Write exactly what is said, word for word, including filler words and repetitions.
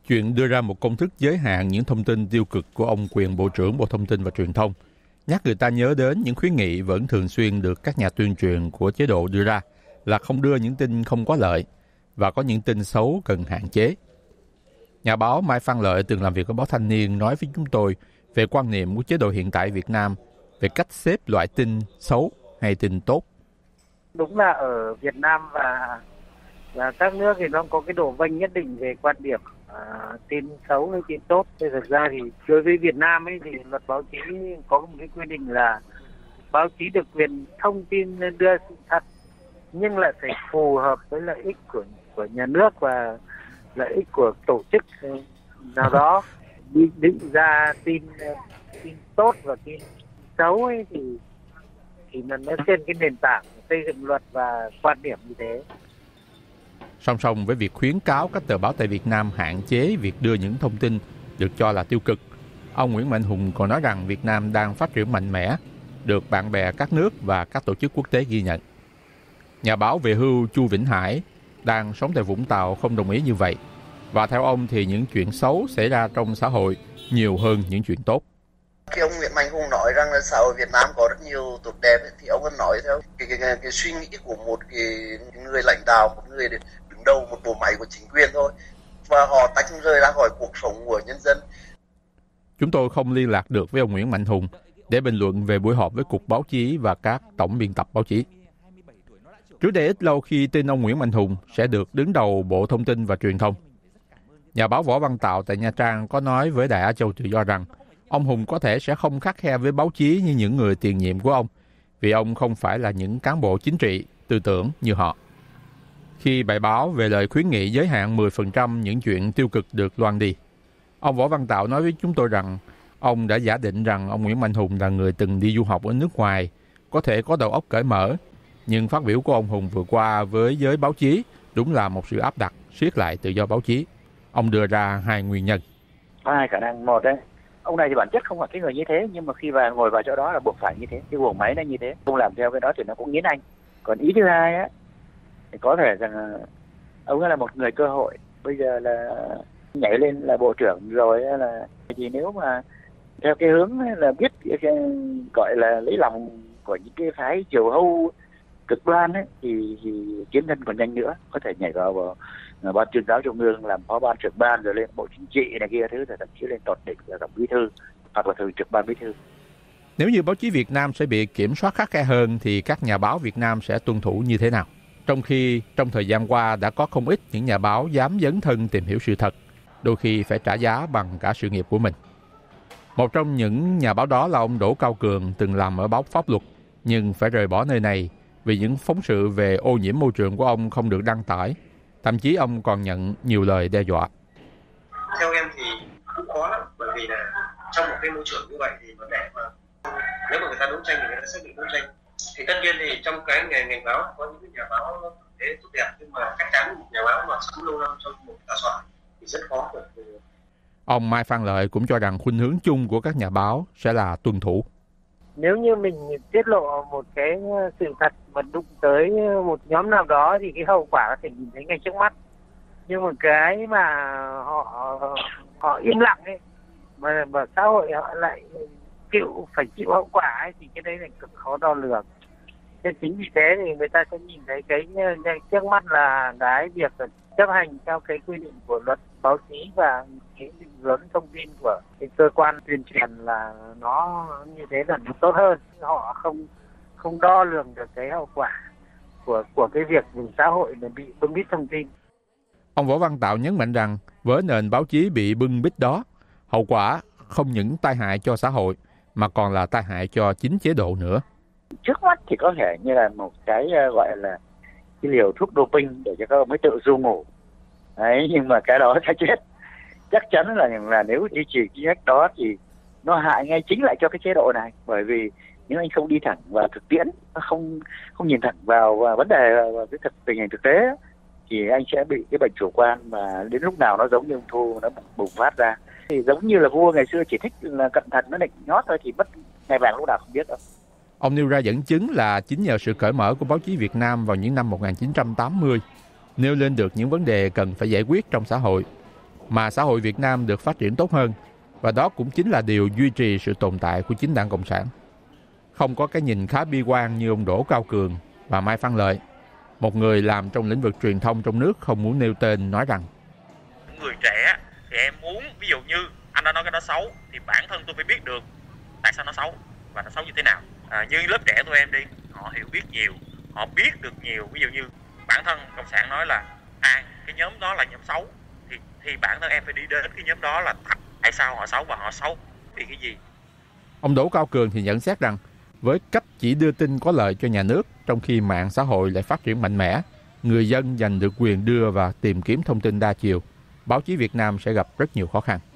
Chuyện đưa ra một công thức giới hạn những thông tin tiêu cực của ông quyền Bộ trưởng Bộ Thông tin và Truyền thông nhắc người ta nhớ đến những khuyến nghị vẫn thường xuyên được các nhà tuyên truyền của chế độ đưa ra là không đưa những tin không có lợi và có những tin xấu cần hạn chế. Nhà báo Mai Phan Lợi từng làm việc ở báo Thanh niên nói với chúng tôi về quan niệm của chế độ hiện tại Việt Nam về cách xếp loại tin xấu hay tin tốt. Đúng là ở Việt Nam và và các nước thì nó có cái độ vênh nhất định về quan điểm à, tin xấu hay tin tốt. Thì thực ra thì đối với Việt Nam ấy thì luật báo chí có một cái quy định là báo chí được quyền thông tin đưa sự thật nhưng lại phải phù hợp với lợi ích của của nhà nước và lợi ích của tổ chức nào đó. Định định ra tin tin tốt và tin xấu ấy thì thì nó trên cái nền tảng xây dựng luật và quan điểm như thế. Song song với việc khuyến cáo các tờ báo tại Việt Nam hạn chế việc đưa những thông tin được cho là tiêu cực, ông Nguyễn Mạnh Hùng còn nói rằng Việt Nam đang phát triển mạnh mẽ, được bạn bè các nước và các tổ chức quốc tế ghi nhận. Nhà báo về hưu Chu Vĩnh Hải đang sống tại Vũng Tàu không đồng ý như vậy. Và theo ông thì những chuyện xấu xảy ra trong xã hội nhiều hơn những chuyện tốt. Khi ông Nguyễn Mạnh Hùng nói rằng là xã hội Việt Nam có rất nhiều tốt đẹp thì ông vẫn nói theo cái, cái, cái, cái suy nghĩ của một cái người lãnh đạo, một người đứng đầu một bộ máy của chính quyền thôi. Và họ tách rời ra khỏi cuộc sống của nhân dân. Chúng tôi không liên lạc được với ông Nguyễn Mạnh Hùng để bình luận về buổi họp với Cục Báo chí và các tổng biên tập báo chí. Trước đây ít lâu khi tin ông Nguyễn Mạnh Hùng sẽ được đứng đầu Bộ Thông tin và Truyền thông, nhà báo Võ Văn Tạo tại Nha Trang có nói với Đài Á Châu Tự Do rằng ông Hùng có thể sẽ không khắt khe với báo chí như những người tiền nhiệm của ông, vì ông không phải là những cán bộ chính trị, tư tưởng như họ. Khi bài báo về lời khuyến nghị giới hạn mười phần trăm những chuyện tiêu cực được loan đi, ông Võ Văn Tạo nói với chúng tôi rằng ông đã giả định rằng ông Nguyễn Mạnh Hùng là người từng đi du học ở nước ngoài, có thể có đầu óc cởi mở, nhưng phát biểu của ông Hùng vừa qua với giới báo chí đúng là một sự áp đặt siết lại tự do báo chí. Ông đưa ra hai nguyên nhân. Có hai khả năng. Một đấy, ông này thì bản chất không phải cái người như thế, nhưng mà khi vào ngồi vào chỗ đó là buộc phải như thế, cái guồng máy nó như thế, không làm theo cái đó thì nó cũng nghiến anh. Còn ý thứ hai á, thì có thể rằng ông ấy là một người cơ hội, bây giờ là nhảy lên là bộ trưởng rồi là thì nếu mà theo cái hướng là biết gọi là lấy lòng của những cái phái chiều hâu cực đoan ấy, thì, thì tiến thân còn nhanh nữa, có thể nhảy vào, vào ban tuyên giáo trung ương làm phó ban trưởng ban rồi lên bộ chính trị này kia thứ, rồi thậm chí lên tột đỉnh là tổng bí thư hoặc là thường trực ban bí thư. Nếu như báo chí Việt Nam sẽ bị kiểm soát khắt khe hơn thì các nhà báo Việt Nam sẽ tuân thủ như thế nào? Trong khi trong thời gian qua đã có không ít những nhà báo dám dấn thân tìm hiểu sự thật, đôi khi phải trả giá bằng cả sự nghiệp của mình. Một trong những nhà báo đó là ông Đỗ Cao Cường, từng làm ở báo Pháp Luật, nhưng phải rời bỏ nơi này vì những phóng sự về ô nhiễm môi trường của ông không được đăng tải. Thậm chí ông còn nhận nhiều lời đe dọa. Theo em thì cũng khó lắm, bởi vì là trong một cái môi trường như vậy thì mà để mà nếu mà người ta đấu tranh thì người ta xác định đấu tranh. Thì tất nhiên thì trong cái ngành ngành báo có những nhà báo thế tốt đẹp, nhưng mà chắc chắn một nhà báo mà sống lâu năm trong một tòa soạn thì rất khó được. Ông Mai Phan Lợi cũng cho rằng khuynh hướng chung của các nhà báo sẽ là tuân thủ. Nếu như mình tiết lộ một cái sự thật mà đụng tới một nhóm nào đó thì cái hậu quả có thể nhìn thấy ngay trước mắt. Nhưng mà cái mà họ họ im lặng ấy, mà, mà xã hội họ lại chịu phải chịu hậu quả ấy, thì cái đấy là cực khó đo lường. Nên chính vì thế thì người ta sẽ nhìn thấy cái trước mắt là cái việc chấp hành theo cái quy định của luật báo chí và cái định hướng thông tin của cái cơ quan tuyên truyền là nó như thế là nó tốt hơn. Họ không không đo lường được cái hậu quả của của cái việc xã hội này bị bưng bít thông tin. Ông Võ Văn Tạo nhấn mạnh rằng với nền báo chí bị bưng bít đó, hậu quả không những tai hại cho xã hội mà còn là tai hại cho chính chế độ nữa. Trước mắt thì có thể như là một cái gọi là cái liều thuốc doping để cho các ông ấy tự du ngủ. Đấy, nhưng mà cái đó sẽ chết. Chắc chắn là, là nếu duy trì cái cách đó thì nó hại ngay chính lại cho cái chế độ này. Bởi vì nếu anh không đi thẳng vào thực tiễn, không không nhìn thẳng vào, vào vấn đề, vào cái thực, tình hình thực tế, thì anh sẽ bị cái bệnh chủ quan mà đến lúc nào nó giống như ung thư nó bùng phát ra. Thì giống như là vua ngày xưa chỉ thích là cẩn thận nó định nhót thôi thì mất ngày vàng lúc nào không biết đâu. Ông nêu ra dẫn chứng là chính nhờ sự cởi mở của báo chí Việt Nam vào những năm một nghìn chín trăm tám mươi, nêu lên được những vấn đề cần phải giải quyết trong xã hội, mà xã hội Việt Nam được phát triển tốt hơn, và đó cũng chính là điều duy trì sự tồn tại của chính Đảng Cộng sản. Không có cái nhìn khá bi quan như ông Đỗ Cao Cường và Mai Phan Lợi, một người làm trong lĩnh vực truyền thông trong nước không muốn nêu tên, nói rằng: người trẻ thì em muốn, ví dụ như anh đã nói cái đó xấu thì bản thân tôi phải biết được tại sao nó xấu và nó xấu như thế nào. À, như lớp trẻ tụi em đi, họ hiểu biết nhiều, họ biết được nhiều. Ví dụ như bản thân Cộng sản nói là à cái nhóm đó là nhóm xấu, thì thì bản thân em phải đi đến cái nhóm đó là tại sao họ xấu và họ xấu vì cái gì. Ông Đỗ Cao Cường thì nhận xét rằng với cách chỉ đưa tin có lợi cho nhà nước, trong khi mạng xã hội lại phát triển mạnh mẽ, người dân giành được quyền đưa và tìm kiếm thông tin đa chiều, báo chí Việt Nam sẽ gặp rất nhiều khó khăn.